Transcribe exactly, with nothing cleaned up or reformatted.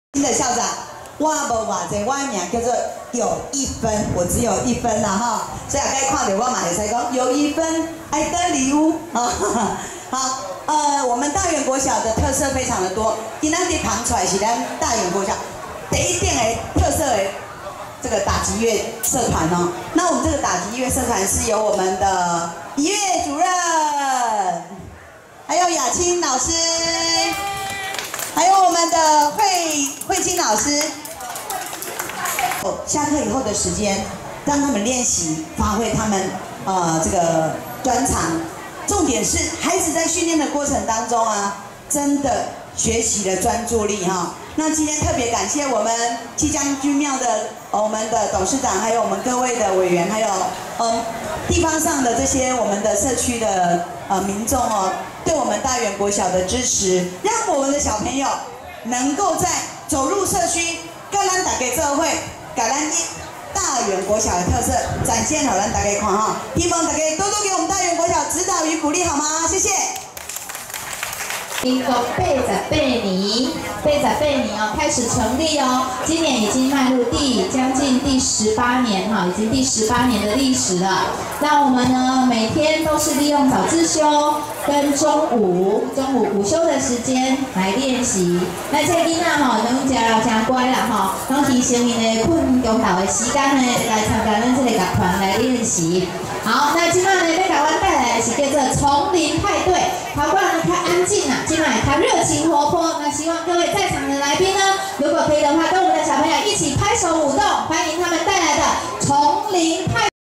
新的校长，我无偌济，我的名叫做有一分，我只有一分啦哈，所以大家看到我嘛会使讲有一分爱的礼物啊。好，呃，我们大园国小的特色非常的多，今仔日捧出来是咱大园国小第一点的特色的这个打击乐社团哦。那我们这个打击乐社团是由我们的音乐主任，还有雅青老师。 还有我们的慧慧清老师，下课以后的时间，让他们练习，发挥他们呃这个专长。重点是孩子在训练的过程当中啊，真的学习了专注力哈、哦。那今天特别感谢我们七将军庙的、呃、我们的董事长，还有我们各位的委员，还有嗯地方上的这些我们的社区的呃民众哦。 对我们大园国小的支持，让我们的小朋友能够在走入社区，跟咱大家做伙，把咱大园国小的特色展现给咱大家看哈。希望大家多多给我们大园国小指导与鼓励，好吗？谢谢。 民国八十八年，八十八年哦，开始成立哦，今年已经迈入第将近第十八年哈，已经第十八年的历史了。那我们呢，每天都是利用早自修跟中午中午午休的时间来练习。那这囡仔吼，拢真真乖啦吼，拢提醒因的困中昼的时间呢，来参加咱这个乐团来练习。好，那今晚呢，要给阮带来的是叫做丛林派对，头馆呢较安静啊。 今晚他热情活泼，那希望各位在场的来宾呢，如果可以的话，跟我们的小朋友一起拍手舞动，欢迎他们带来的丛林派。